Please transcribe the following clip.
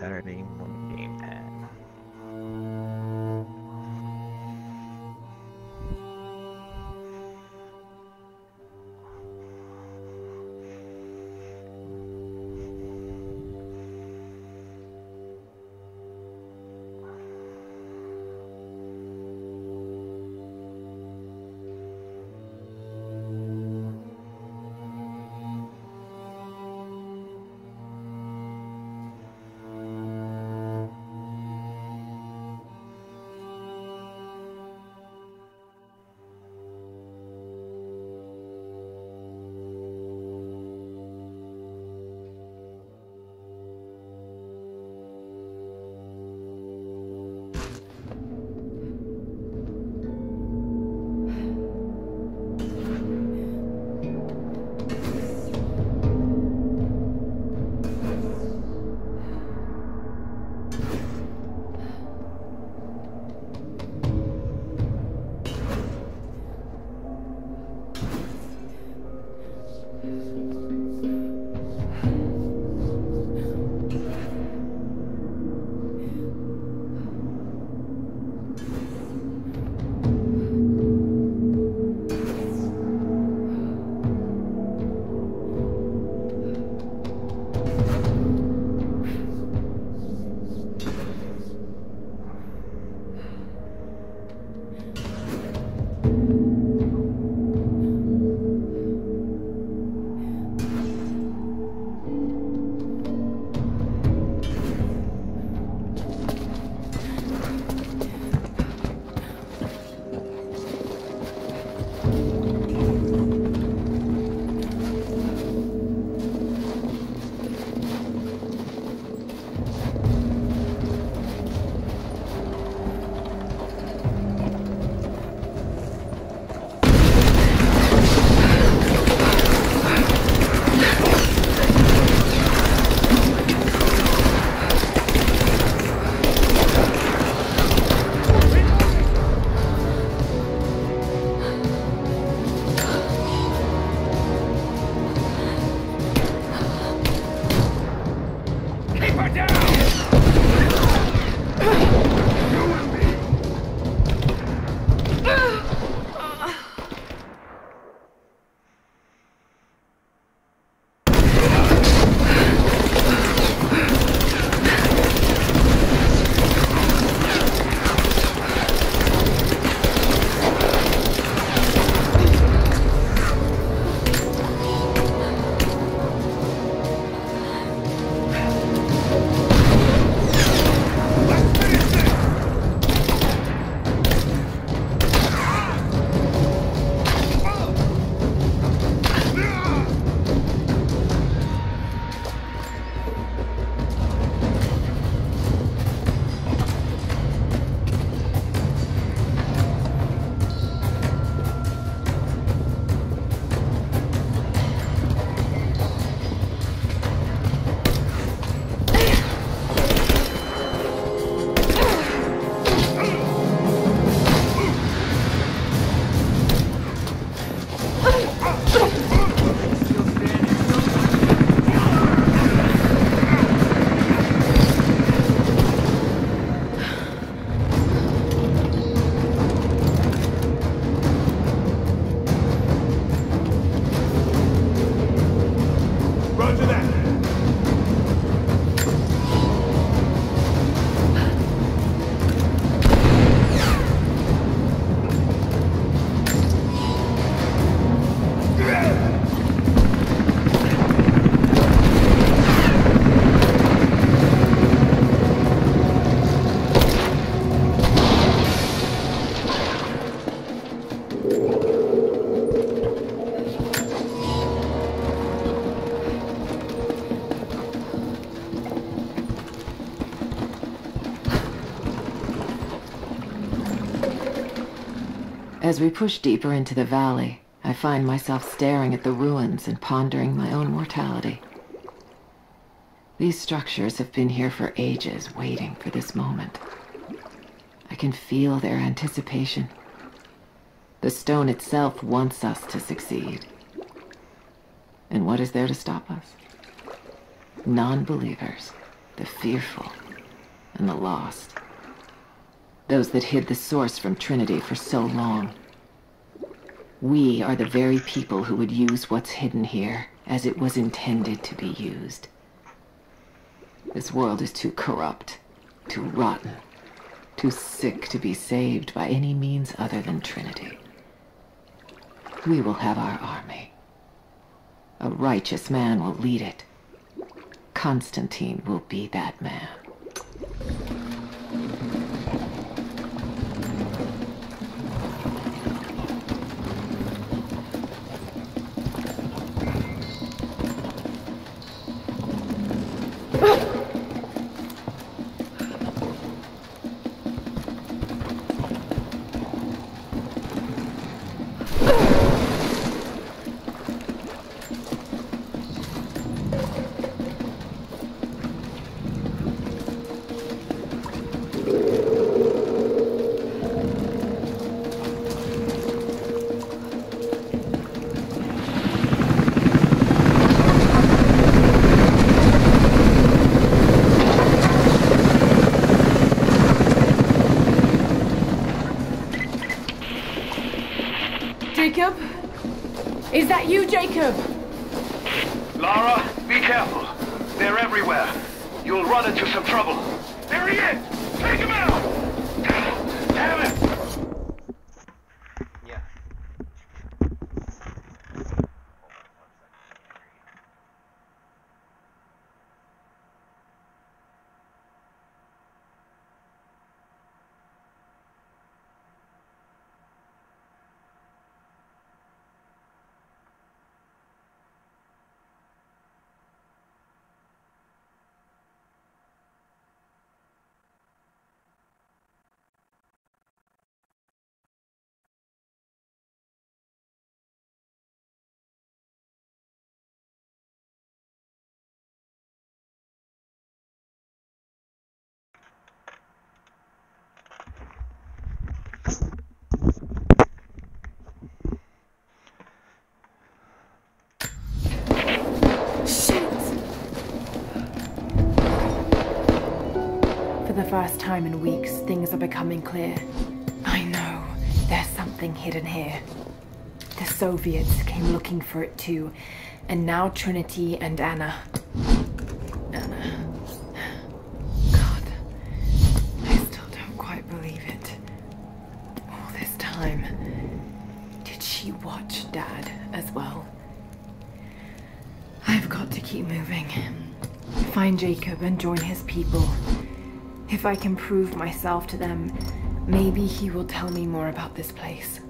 Saturday morning gamepad. As we push deeper into the valley, I find myself staring at the ruins and pondering my own mortality. These structures have been here for ages, waiting for this moment. I can feel their anticipation. The stone itself wants us to succeed. And what is there to stop us? Non-believers. the fearful, and the lost. Those that hid the source from Trinity for so long. We are the very people who would use what's hidden here as it was intended to be used. This world is too corrupt, too rotten, too sick to be saved by any means other than Trinity. We will have our army. A righteous man will lead it. Constantine will be that man. Jacob? Is that you, Jacob? Lara, be careful. They're everywhere. You'll run into some trouble. There he is! Take him out! Damn it! Yeah. For the first time in weeks, things are becoming clear. I know, there's something hidden here. The Soviets came looking for it too, and now Trinity and Anna. Anna. God, I still don't quite believe it. All this time, did she watch Dad as well? I've got to keep moving. Find Jacob and join his people. If I can prove myself to them, maybe he will tell me more about this place.